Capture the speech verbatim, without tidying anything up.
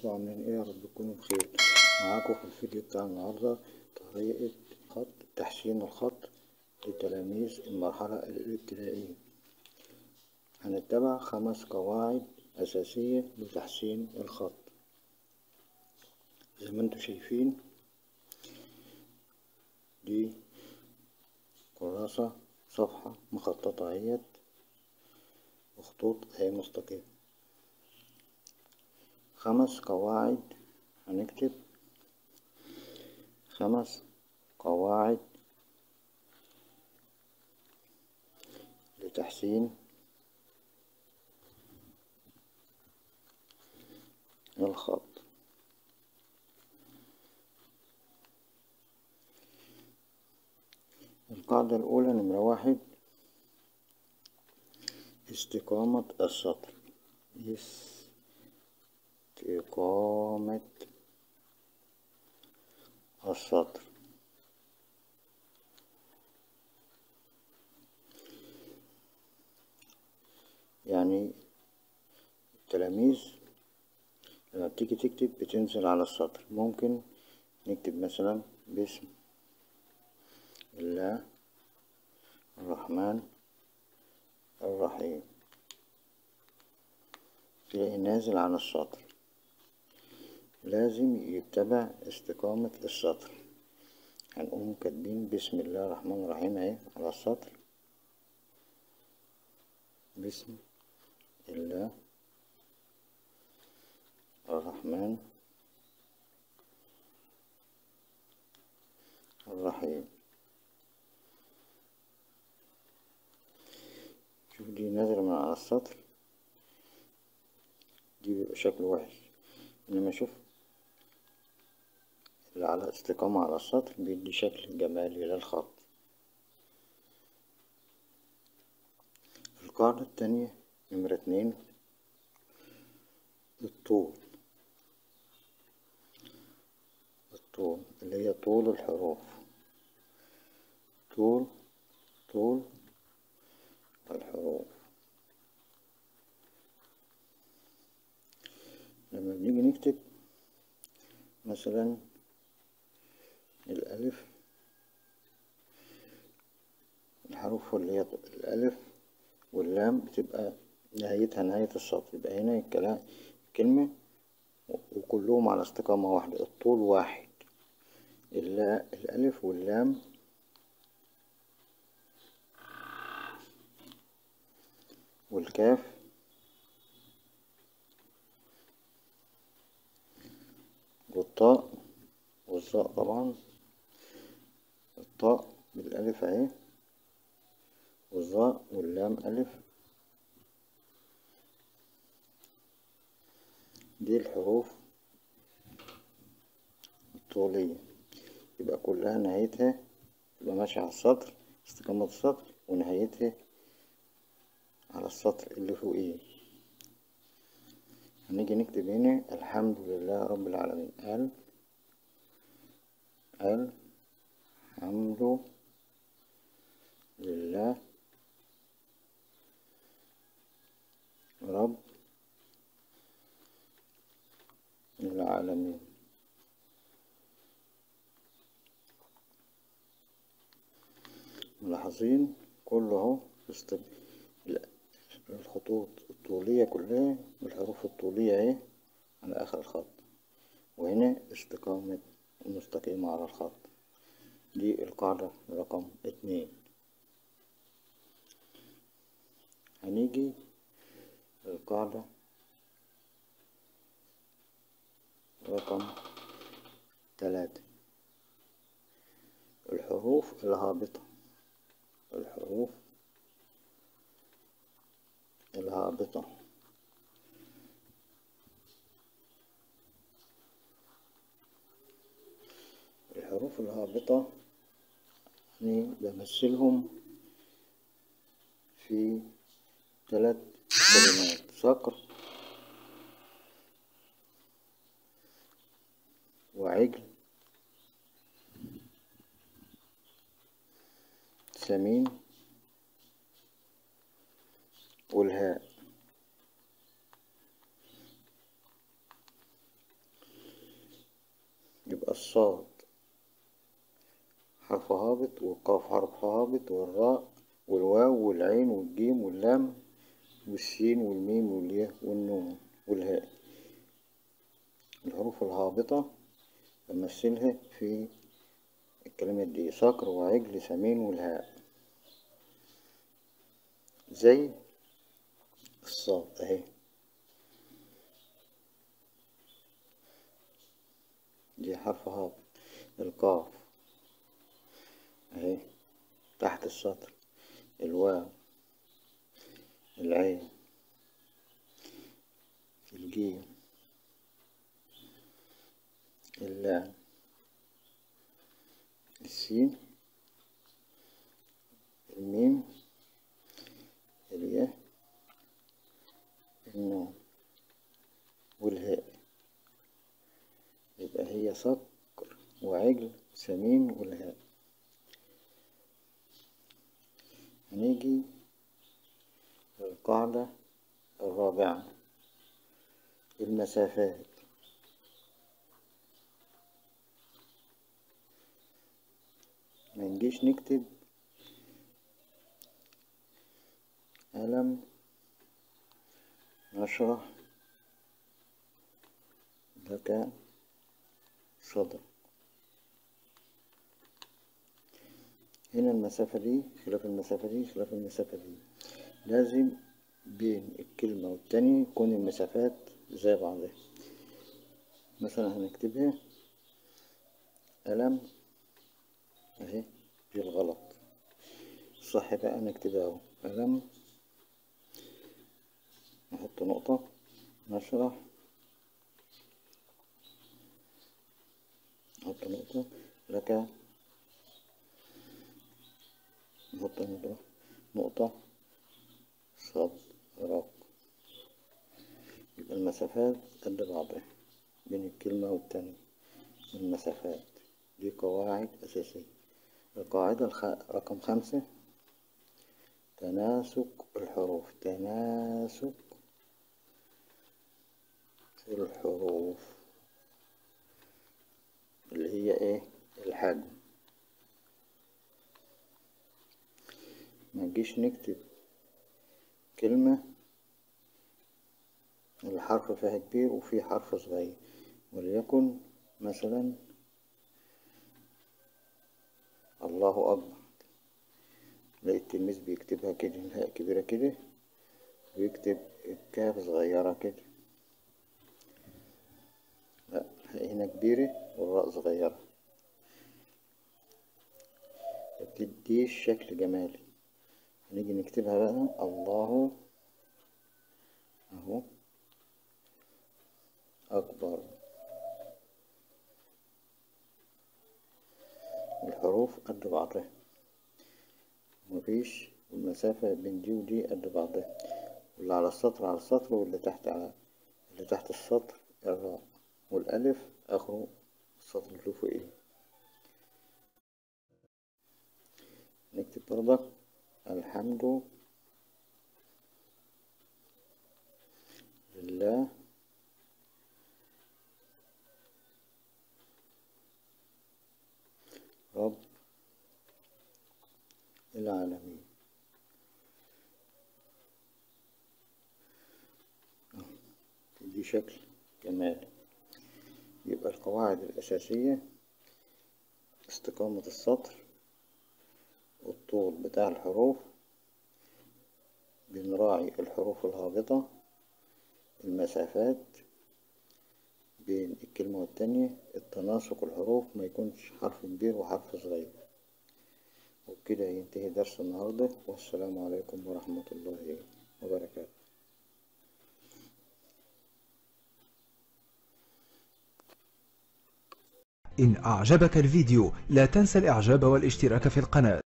ازيكم عاملين ايه؟ يا رب تكونوا بخير. معاكم في الفيديو بتاع النهارده طريقة خط تحسين الخط لتلاميذ المرحلة الابتدائية. هنتبع خمس قواعد أساسية لتحسين الخط. زي ما انتوا شايفين دي كراسة صفحة مخططة اهيت وخطوط اهي مستقيمة. خمس قواعد، هنكتب خمس قواعد لتحسين الخط. القاعدة الأولى نمرة واحد، استقامة السطر. استقامة السطر يعني التلاميذ لما بتيجي تكتب بتنزل على السطر. ممكن نكتب مثلا بسم الله الرحمن الرحيم، تلاقي نازل على السطر. لازم يتبع استقامة السطر. هنقوم كاتبين بسم الله الرحمن الرحيم اهي على السطر. بسم الله الرحمن الرحيم. شوف دي نازلة من على السطر، دي بيبقى شكله وحش. انما شوف اللي على استقامة على السطر بيدي شكل جمالي للخط. القاعدة التانية نمرة اتنين، الطول. الطول اللي هي طول الحروف. طول طول الحروف. لما بنيجي نكتب مثلا الألف، الحروف اللي هي الألف واللام بتبقى نهايتها نهاية السطر، يبقى هنا الكلام كلمة وكلهم على استقامة واحدة. الطول واحد، الألف واللام والكاف والطاء والظاء. طبعا الطاء بالألف اهي، والظاء واللام ألف. دي الحروف الطولية، يبقى كلها نهايتها يبقى ماشية على السطر استقامة السطر، ونهايتها على السطر اللي فوقيه. هنيجي نكتب هنا الحمد لله رب العالمين. ال الحمد لله رب العالمين. ملاحظين كله اهو الخطوط الطولية كلها والحروف الطولية اهي على آخر الخط، وهنا استقامة مستقيمة على الخط. دي القاعدة رقم اتنين. هنيجي القاعدة رقم تلاتة، الحروف الهابطة. الحروف الهابطة الحروف الهابطة يعني بمثلهم في ثلاث كلمات: صقر وعجل سمين والهاء. الصاد حرف هابط، والقاف حرف هابط، والراء والواو والعين والجيم واللام والسين والميم والياء والنون والهاء. الحروف الهابطة بمثلها في الكلمات دي صقر وعجل سمين والهاء، زي الصاد اهي، دي حرف هابط. القاف اهي تحت السطر، الواو، العين، الجيم، اللام، السين، الميم، الياء، النون والهاء. يبقى هي صقر وعجل سمين والهاء. هنيجي للقاعدة الرابعة، المسافات. ما نجيش نكتب ألم نشرح لك صدرك. هنا المسافة دي خلاف المسافة دي خلاف المسافة دي، لازم بين الكلمة والتانية يكون المسافات زي بعضها. مثلا هنكتبها ألم اهي، دي الغلط، الصح بقى نكتبها اهو ألم، نحط نقطة، نشرح، نحط نقطة لك، نحط نقطة نقطة صدرك. يبقى المسافات قد بعضها بين الكلمة والتانية. المسافات دي قواعد أساسية. القاعدة الخ... رقم خمسة، تناسق الحروف. تناسق الحروف اللي هي ايه؟ الحجم. ما نجيش نكتب كلمة الحرف فيها كبير وفي حرف صغير، وليكن مثلا الله أكبر، تلاقي التلميذ بيكتبها كده الهاء كبيرة كده، ويكتب الكاف صغيرة كده. لا، الهاء هنا كبيرة والراء صغيرة، مبتديش شكل جمالي. هنيجي نكتبها بقى الله اهو أكبر. الحروف قد بعضها، مفيش المسافة بين دي ودي قد بعضها، واللي على السطر على السطر، واللي تحت على اللي تحت السطر الراء، والألف آخره السطر اللي فوقيه. نكتب برضك الحمد لله رب العالمين. دي شكل جمالي. يبقى القواعد الأساسية استقامة السطر، والطول بتاع الحروف، بنراعي الحروف الهابطة، المسافات بين الكلمة والتانية، التناسق الحروف ما يكونش حرف كبير وحرف صغير. وبكده ينتهي درس النهاردة، والسلام عليكم ورحمة الله وبركاته. إن أعجبك الفيديو لا تنسى الإعجاب والاشتراك في القناة.